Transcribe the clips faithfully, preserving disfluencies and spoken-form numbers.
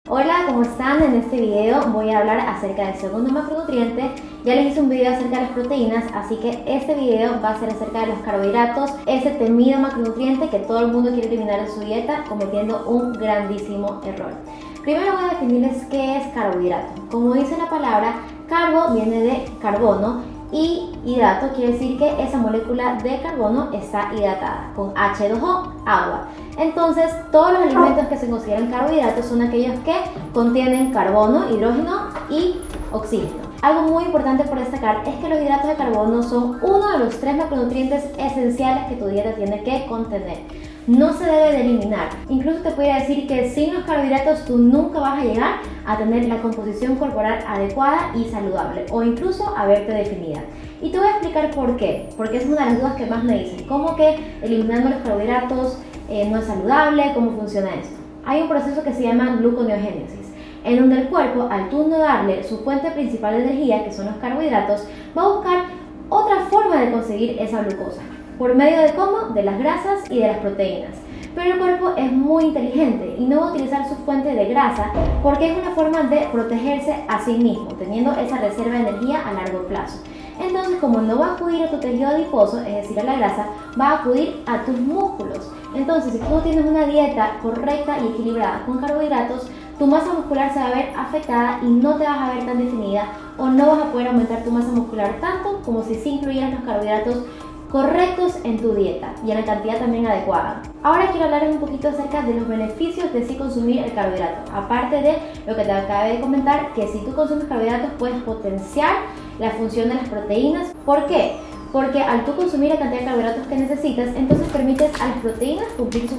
Hola, ¿cómo están? En este video voy a hablar acerca del segundo macronutriente. Ya les hice un video acerca de las proteínas, así que este video va a ser acerca de los carbohidratos, ese temido macronutriente que todo el mundo quiere eliminar de su dieta, cometiendo un grandísimo error. Primero voy a definirles qué es carbohidrato. Como dice la palabra, carbo viene de carbono y hidrato quiere decir que esa molécula de carbono está hidratada con H dos O, agua. Entonces, todos los alimentos que se consideran carbohidratos son aquellos que contienen carbono, hidrógeno y oxígeno. Algo muy importante por destacar es que los hidratos de carbono son uno de los tres macronutrientes esenciales que tu dieta tiene que contener. No se debe de eliminar. Incluso te podría decir que sin los carbohidratos tú nunca vas a llegar a tener la composición corporal adecuada y saludable, o incluso a verte definida. Y te voy a explicar por qué, porque es una de las dudas que más me dicen. ¿Cómo que eliminando los carbohidratos eh, no es saludable? ¿Cómo funciona esto? Hay un proceso que se llama gluconeogénesis, en donde el cuerpo, al tú no darle su fuente principal de energía, que son los carbohidratos, va a buscar otra forma de conseguir esa glucosa. ¿Por medio de cómo? De las grasas y de las proteínas. Pero el cuerpo es muy inteligente y no va a utilizar su fuente de grasa porque es una forma de protegerse a sí mismo, teniendo esa reserva de energía a largo plazo. Entonces, como no va a acudir a tu tejido adiposo, es decir, a la grasa, va a acudir a tus músculos. Entonces, si tú tienes una dieta correcta y equilibrada con carbohidratos, tu masa muscular se va a ver afectada y no te vas a ver tan definida, o no vas a poder aumentar tu masa muscular tanto como si sí incluyeras los carbohidratos correctos en tu dieta y en la cantidad también adecuada. Ahora quiero hablarles un poquito acerca de los beneficios de sí consumir el carbohidrato. Aparte de lo que te acabé de comentar, que si tú consumes carbohidratos puedes potenciar la función de las proteínas. ¿Por qué? Porque al tú consumir la cantidad de carbohidratos que necesitas, entonces permites a las proteínas cumplir su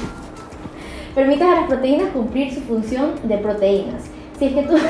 permites a las proteínas cumplir su función de proteínas. Si es que tú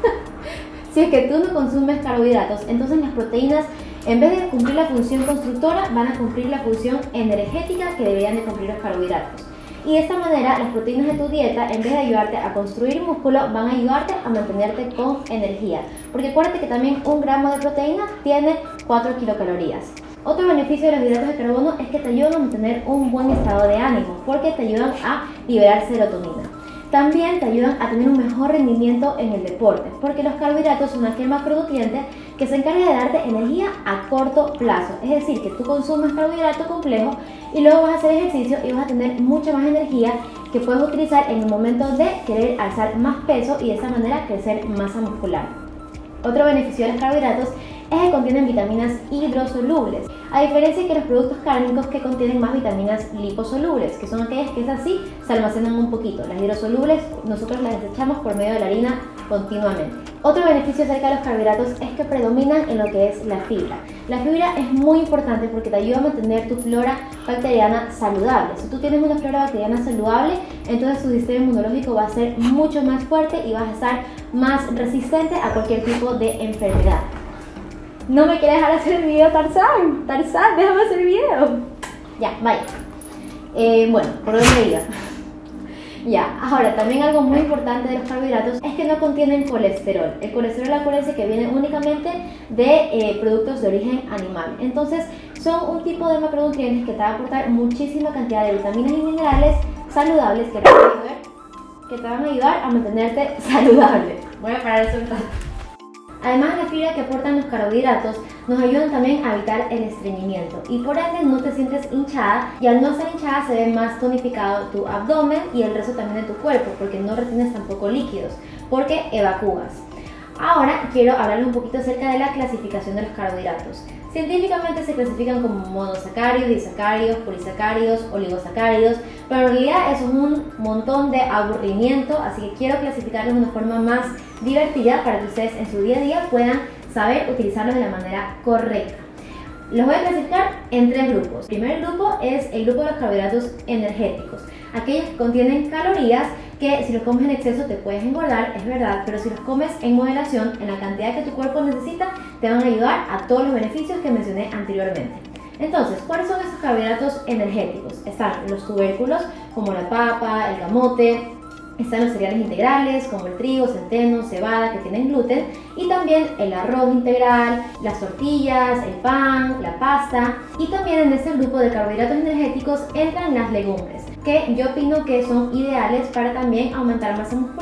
si es que tú no consumes carbohidratos, entonces las proteínas, en vez de cumplir la función constructora, van a cumplir la función energética que deberían de cumplir los carbohidratos. Y de esta manera, las proteínas de tu dieta, en vez de ayudarte a construir músculo, van a ayudarte a mantenerte con energía. Porque acuérdate que también un gramo de proteína tiene cuatro kilocalorías. Otro beneficio de los hidratos de carbono es que te ayudan a mantener un buen estado de ánimo, porque te ayudan a liberar serotonina. También te ayudan a tener un mejor rendimiento en el deporte, porque los carbohidratos son aquel macronutriente que se encarga de darte energía a corto plazo. Es decir, que tú consumes carbohidrato complejo y luego vas a hacer ejercicio y vas a tener mucha más energía que puedes utilizar en el momento de querer alzar más peso y de esa manera crecer masa muscular. Otro beneficio de los carbohidratos es que contienen vitaminas hidrosolubles, a diferencia que los productos cárnicos que contienen más vitaminas liposolubles, que son aquellas que esas sí se almacenan un poquito. Las hidrosolubles nosotros las desechamos por medio de la harina continuamente. Otro beneficio acerca de los carbohidratos es que predominan en lo que es la fibra. La fibra es muy importante porque te ayuda a mantener tu flora bacteriana saludable. Si tú tienes una flora bacteriana saludable, entonces tu sistema inmunológico va a ser mucho más fuerte y vas a estar más resistente a cualquier tipo de enfermedad. No me quieres dejar hacer el video, Tarzán. Tarzán, déjame hacer el video. Ya, vaya. Eh, bueno, ¿por dónde iba? Ya, ahora también algo muy importante de los carbohidratos es que no contienen colesterol. El colesterol, acuérdense que viene únicamente de eh, productos de origen animal. Entonces, son un tipo de macronutrientes que te va a aportar muchísima cantidad de vitaminas y minerales saludables que te van a ayudar, que te van a, ayudar a mantenerte saludable. Voy a parar eso un rato. Además, la fibra que aportan los carbohidratos nos ayudan también a evitar el estreñimiento y por ende no te sientes hinchada, y al no estar hinchada se ve más tonificado tu abdomen y el resto también de tu cuerpo, porque no retienes tampoco líquidos, porque evacúas. Ahora quiero hablarles un poquito acerca de la clasificación de los carbohidratos. Científicamente se clasifican como monosacáridos, disacáridos, polisacáridos, oligosacáridos, pero en realidad eso es un montón de aburrimiento, así que quiero clasificarlos de una forma más divertida para que ustedes en su día a día puedan saber utilizarlos de la manera correcta. Los voy a clasificar en tres grupos. El primer grupo es el grupo de los carbohidratos energéticos, aquellos que contienen calorías que si los comes en exceso te puedes engordar, es verdad, pero si los comes en moderación, en la cantidad que tu cuerpo necesita, te van a ayudar a todos los beneficios que mencioné anteriormente. Entonces, ¿cuáles son esos carbohidratos energéticos? Están los tubérculos, como la papa, el camote. Están los cereales integrales como el trigo, centeno, cebada que tienen gluten, y también el arroz integral, las tortillas, el pan, la pasta. Y también en este grupo de carbohidratos energéticos entran las legumbres, que yo opino que son ideales para también aumentar masa muscular,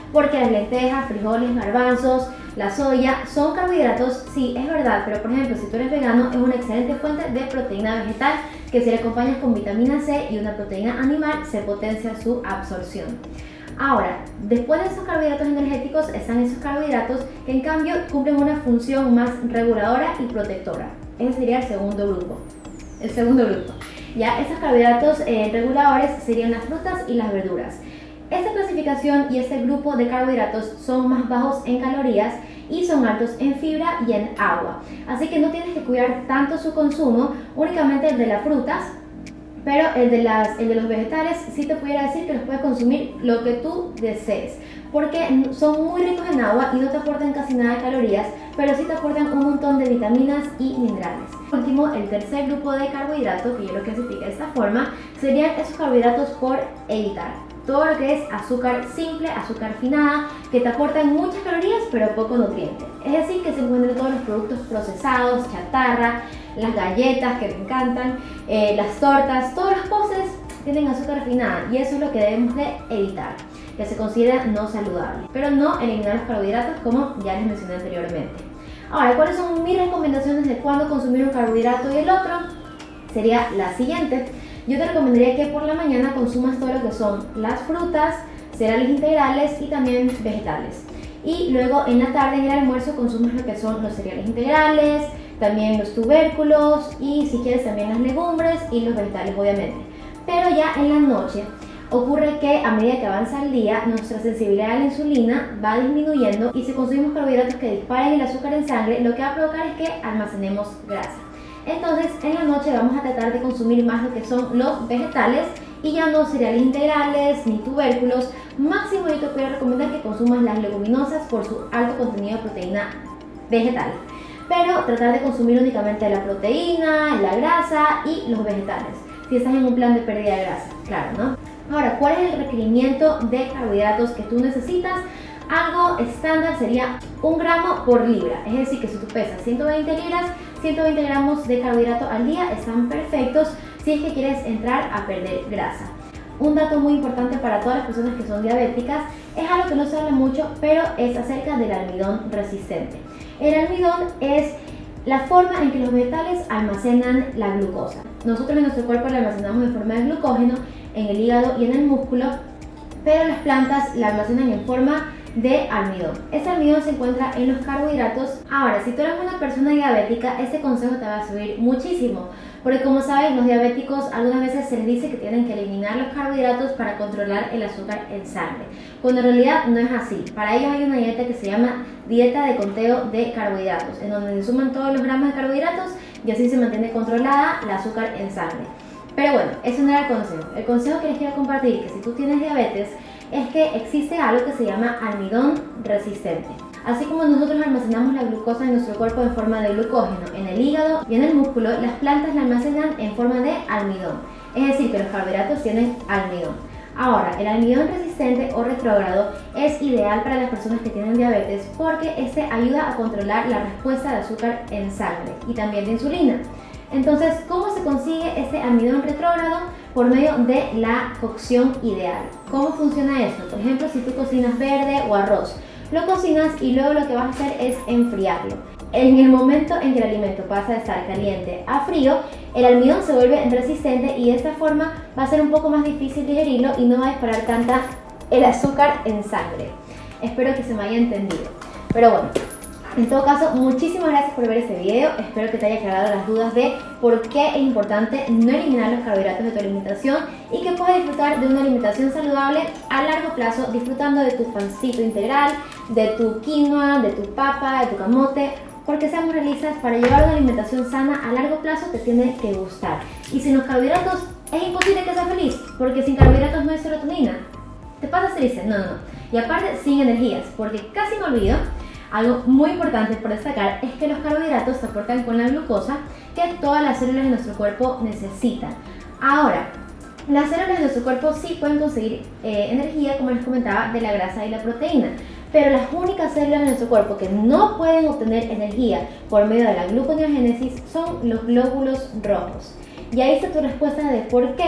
porque las lentejas, frijoles, garbanzos, la soya son carbohidratos, sí, es verdad, pero por ejemplo, si tú eres vegano, es una excelente fuente de proteína vegetal que si le acompañas con vitamina C y una proteína animal, se potencia su absorción. Ahora, después de esos carbohidratos energéticos están esos carbohidratos que en cambio cumplen una función más reguladora y protectora. Ese sería el segundo grupo. El segundo grupo. Ya, esos carbohidratos eh, reguladores serían las frutas y las verduras. Esta clasificación y este grupo de carbohidratos son más bajos en calorías y son altos en fibra y en agua. Así que no tienes que cuidar tanto su consumo, únicamente el de las frutas, pero el de, las, el de los vegetales sí te pudiera decir que los puedes consumir lo que tú desees, porque son muy ricos en agua y no te aportan casi nada de calorías, pero sí te aportan un montón de vitaminas y minerales. Por último, el tercer grupo de carbohidratos, que yo lo clasifico de esta forma, serían esos carbohidratos por evitar. Todo lo que es azúcar simple, azúcar refinada, que te aportan muchas calorías pero poco nutriente. Es decir, que se encuentran todos los productos procesados, chatarra, las galletas que me encantan, eh, las tortas, todos los postres tienen azúcar refinada y eso es lo que debemos de evitar, que se considera no saludable. Pero no eliminar los carbohidratos como ya les mencioné anteriormente. Ahora, ¿cuáles son mis recomendaciones de cuándo consumir un carbohidrato y el otro? Sería la siguiente. Yo te recomendaría que por la mañana consumas todo lo que son las frutas, cereales integrales y también vegetales. Y luego en la tarde, en el almuerzo, consumas lo que son los cereales integrales, también los tubérculos y si quieres también las legumbres y los vegetales obviamente. Pero ya en la noche ocurre que a medida que avanza el día, nuestra sensibilidad a la insulina va disminuyendo y si consumimos carbohidratos que disparen el azúcar en sangre, lo que va a provocar es que almacenemos grasa. Entonces en la noche vamos a tratar de consumir más lo que son los vegetales y ya no cereales integrales ni tubérculos. Máximo yo te puedo recomendar que consumas las leguminosas por su alto contenido de proteína vegetal, pero tratar de consumir únicamente la proteína, la grasa y los vegetales si estás en un plan de pérdida de grasa, claro, ¿no? Ahora, ¿cuál es el requerimiento de carbohidratos que tú necesitas? Algo estándar sería un gramo por libra, es decir que si tú pesas ciento veinte libras, ciento veinte gramos de carbohidrato al día están perfectos si es que quieres entrar a perder grasa. Un dato muy importante para todas las personas que son diabéticas es algo que no se habla mucho, pero es acerca del almidón resistente. El almidón es la forma en que los vegetales almacenan la glucosa. Nosotros en nuestro cuerpo la almacenamos en forma de glucógeno en el hígado y en el músculo, pero las plantas la almacenan en forma de almidón. Ese almidón se encuentra en los carbohidratos. Ahora, si tú eres una persona diabética, este consejo te va a servir muchísimo, porque como saben, los diabéticos algunas veces se les dice que tienen que eliminar los carbohidratos para controlar el azúcar en sangre, cuando en realidad no es así. Para ellos hay una dieta que se llama dieta de conteo de carbohidratos, en donde se suman todos los gramos de carbohidratos y así se mantiene controlada el azúcar en sangre. Pero bueno, eso no era el consejo. El consejo que les quiero compartir, que si tú tienes diabetes, es que existe algo que se llama almidón resistente. Así como nosotros almacenamos la glucosa en nuestro cuerpo en forma de glucógeno en el hígado y en el músculo, las plantas la almacenan en forma de almidón. Es decir, que los carbohidratos tienen almidón. Ahora, el almidón resistente o retrógrado es ideal para las personas que tienen diabetes porque este ayuda a controlar la respuesta de azúcar en sangre y también de insulina. Entonces, ¿cómo se consigue este almidón retrógrado? Por medio de la cocción ideal. ¿Cómo funciona esto? Por ejemplo, si tú cocinas verde o arroz, lo cocinas y luego lo que vas a hacer es enfriarlo. En el momento en que el alimento pasa de estar caliente a frío, el almidón se vuelve resistente y de esta forma va a ser un poco más difícil digerirlo y no va a disparar tanta el azúcar en sangre. Espero que se me haya entendido. Pero bueno, en todo caso, muchísimas gracias por ver este video. Espero que te haya aclarado las dudas de por qué es importante no eliminar los carbohidratos de tu alimentación y que puedas disfrutar de una alimentación saludable a largo plazo, disfrutando de tu pancito integral, de tu quinoa, de tu papa, de tu camote. Porque seamos realistas, para llevar una alimentación sana a largo plazo te tiene que gustar. Y sin los carbohidratos es imposible que seas feliz, porque sin carbohidratos no hay serotonina. ¿Te pasas triste? No, no, no. Y aparte, sin energías, porque casi me olvido. Algo muy importante por destacar es que los carbohidratos se aportan con la glucosa que todas las células de nuestro cuerpo necesitan. Ahora, las células de nuestro cuerpo sí pueden conseguir eh, energía, como les comentaba, de la grasa y la proteína, pero las únicas células de nuestro cuerpo que no pueden obtener energía por medio de la gluconeogénesis son los glóbulos rojos. Y ahí está tu respuesta de por qué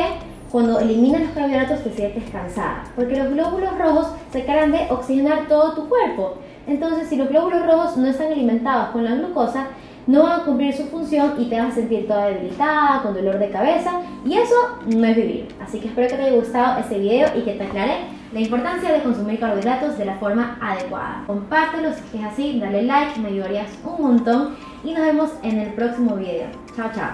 cuando eliminas los carbohidratos te sientes cansada, porque los glóbulos rojos se encargan de oxigenar todo tu cuerpo. Entonces, si los glóbulos rojos no están alimentados con la glucosa, no van a cumplir su función y te vas a sentir toda debilitada, con dolor de cabeza, y eso no es vivir. Así que espero que te haya gustado este video y que te aclaré la importancia de consumir carbohidratos de la forma adecuada. Compártelo si es así, dale like, me ayudarías un montón y nos vemos en el próximo video. Chao, chao.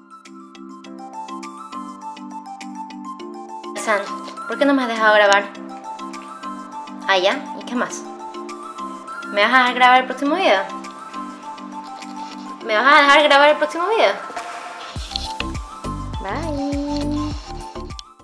San, ¿por qué no me has dejado grabar? Ah, ya, ¿y qué más? ¿Me vas a dejar grabar el próximo video? ¿Me vas a dejar grabar el próximo video? Bye.